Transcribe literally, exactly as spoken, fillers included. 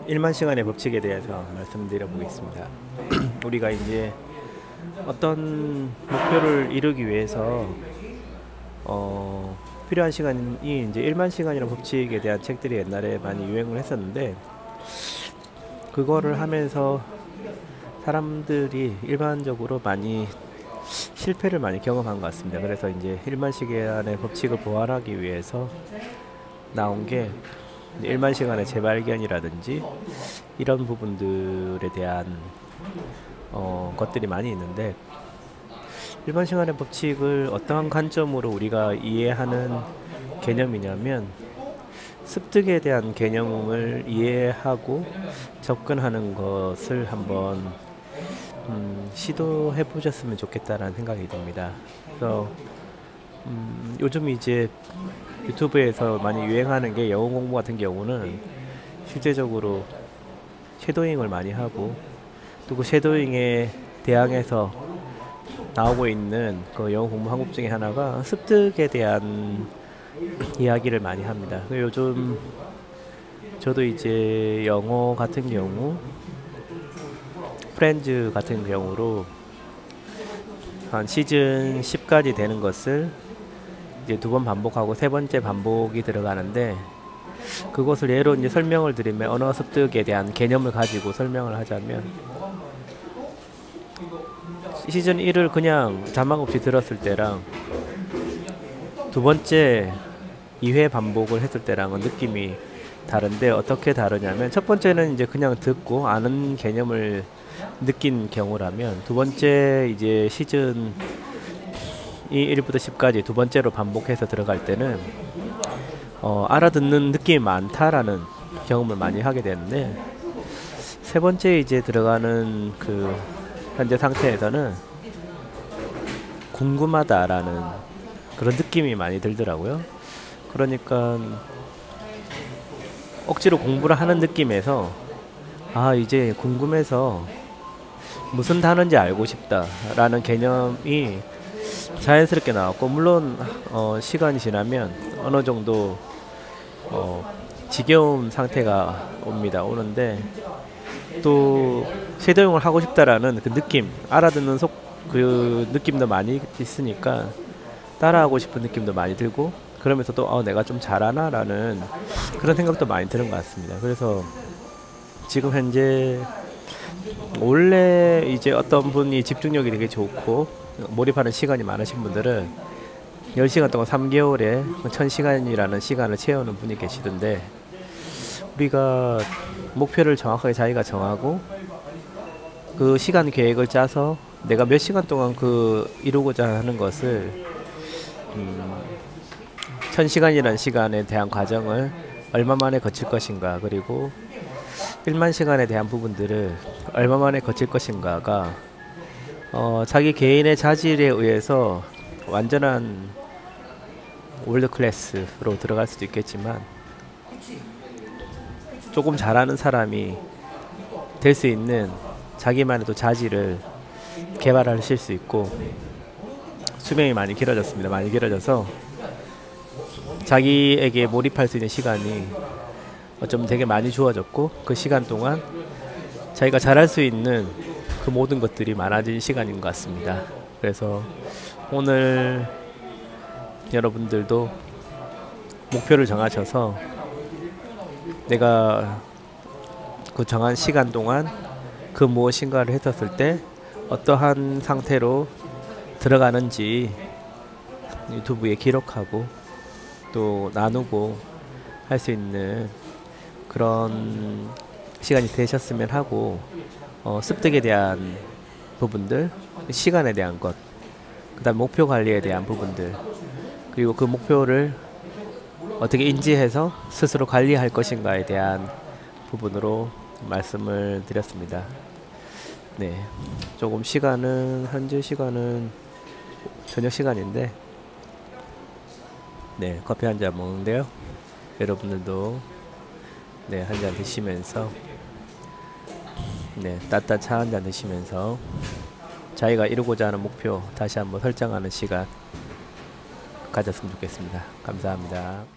일만 시간의 법칙에 대해서 말씀드려 보겠습니다. 우리가 이제 어떤 목표를 이루기 위해서 어, 필요한 시간이 이제 일만 시간이라는 법칙에 대한 책들이 옛날에 많이 유행을 했었는데, 그거를 하면서 사람들이 일반적으로 많이 실패를 많이 경험한 것 같습니다. 그래서 이제 일만 시간의 법칙을 보완하기 위해서 나온 게 일만 시간의 재발견이라든지 이런 부분들에 대한 어, 것들이 많이 있는데, 일만 시간의 법칙을 어떠한 관점으로 우리가 이해하는 개념이냐면, 습득에 대한 개념을 이해하고 접근하는 것을 한번 음, 시도해 보셨으면 좋겠다라는 생각이 듭니다. 그래서 음, 요즘 이제 유튜브에서 많이 유행하는 게, 영어 공부 같은 경우는 실제적으로 쉐도잉을 많이 하고, 또 그 쉐도잉에 대항해서 나오고 있는 그 영어 공부 방법 중에 하나가 습득에 대한 이야기를 많이 합니다. 요즘 저도 이제 영어 같은 경우, 프렌즈 같은 경우로 한 시즌 십까지 되는 것을 이제 두 번 반복하고 세 번째 반복이 들어가는데, 그것을 예로 이제 설명을 드리면, 언어 습득에 대한 개념을 가지고 설명을 하자면, 시즌 일을 그냥 자막 없이 들었을 때랑 두 번째 이 회 반복을 했을 때랑은 느낌이 다른데, 어떻게 다르냐면, 첫 번째는 이제 그냥 듣고 아는 개념을 느낀 경우라면, 두 번째 이제 시즌 이 일부터 십까지 두 번째로 반복해서 들어갈 때는 어, 알아듣는 느낌이 많다라는 경험을 많이 하게 되는데, 세 번째 이제 들어가는 그 현재 상태에서는 궁금하다라는 그런 느낌이 많이 들더라고요. 그러니까 억지로 공부를 하는 느낌에서, 아, 이제 궁금해서 무슨 단어인지 알고 싶다라는 개념이 자연스럽게 나왔고, 물론 어, 시간이 지나면 어느 정도 어, 지겨운 상태가 옵니다. 오는데, 또 쉐도잉을 하고 싶다라는 그 느낌, 알아듣는 속 그 느낌도 많이 있으니까 따라하고 싶은 느낌도 많이 들고, 그러면서 또 어, 내가 좀 잘하나 라는 그런 생각도 많이 드는 것 같습니다. 그래서 지금 현재 원래 이제 어떤 분이 집중력이 되게 좋고 몰입하는 시간이 많으신 분들은 열 시간 동안 삼 개월에 천 시간이라는 시간을 채우는 분이 계시던데, 우리가 목표를 정확하게 자기가 정하고 그 시간 계획을 짜서 내가 몇 시간 동안 그 이루고자 하는 것을 음, 천 시간이라는 시간에 대한 과정을 얼마 만에 거칠 것인가, 그리고 일만 시간에 대한 부분들을 얼마 만에 거칠 것인가가 어, 자기 개인의 자질에 의해서 완전한 월드 클래스로 들어갈 수도 있겠지만, 조금 잘하는 사람이 될 수 있는 자기만의 또 자질을 개발하실 수 있고, 수명이 많이 길어졌습니다. 많이 길어져서 자기에게 몰입할 수 있는 시간이 어쩌면 되게 많이 주어졌고, 그 시간 동안 자기가 잘할 수 있는 그 모든 것들이 많아진 시간인 것 같습니다. 그래서 오늘 여러분들도 목표를 정하셔서 내가 그 정한 시간 동안 그 무엇인가를 했었을 때 어떠한 상태로 들어가는지 유튜브에 기록하고 또 나누고 할 수 있는 그런 시간이 되셨으면 하고, 어, 습득에 대한 부분들, 시간에 대한 것, 그 다음 목표 관리에 대한 부분들, 그리고 그 목표를 어떻게 인지해서 스스로 관리할 것인가에 대한 부분으로 말씀을 드렸습니다. 네, 조금 시간은, 현재 시간은 저녁 시간인데, 네, 커피 한 잔 먹는데요. 여러분들도 네, 한 잔 드시면서, 네, 따뜻한 차 한 잔 드시면서 자기가 이루고자 하는 목표 다시 한번 설정하는 시간 가졌으면 좋겠습니다. 감사합니다.